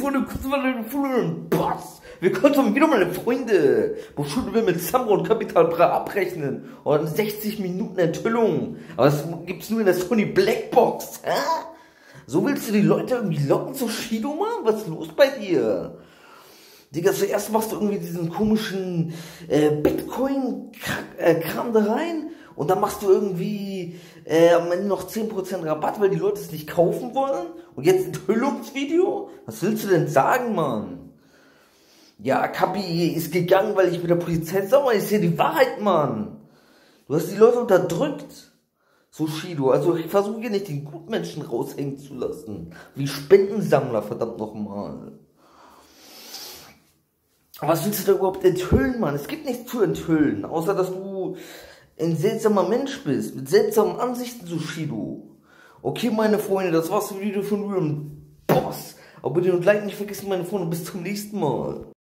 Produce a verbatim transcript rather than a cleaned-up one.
Freunde, kurz mal meine Freunde, Boss. Willkommen zum wieder meine Freunde. Wo schulden wir mit Samra und Capital Bra abrechnen? Und sechzig Minuten Enthüllung. Aber das gibt's nur in der Sony Blackbox. Hä? So willst du die Leute irgendwie locken zu Shido, Mann? Was ist los bei dir? Digga, zuerst machst du irgendwie diesen komischen äh, Bitcoin-Kram da rein und dann machst du irgendwie äh, am Ende noch zehn Prozent Rabatt, weil die Leute es nicht kaufen wollen. Und jetzt Enthüllungsvideo? Was willst du denn sagen, Mann? Ja, Kapi ist gegangen, weil ich mit der Polizei sauer ist. Hier die Wahrheit, Mann. Du hast die Leute unterdrückt. So, Shido. Also ich versuche hier nicht den Gutmenschen raushängen zu lassen. Wie Spendensammler, verdammt nochmal. Was willst du da überhaupt enthüllen, Mann? Es gibt nichts zu enthüllen, außer dass du ein seltsamer Mensch bist, mit seltsamen Ansichten, so Shido. Okay, meine Freunde, das war's für Video von Real Boss. Aber bitte und like nicht vergessen, meine Freunde, bis zum nächsten Mal.